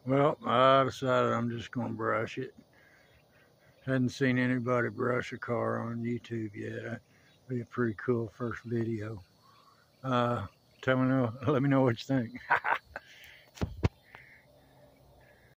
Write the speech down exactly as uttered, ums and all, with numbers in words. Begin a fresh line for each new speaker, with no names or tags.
Well, I decided I'm just going to brush it. Hadn't seen anybody brush a car on YouTube yet. That'd be a pretty cool first video. Uh, tell me know, let me know what you think.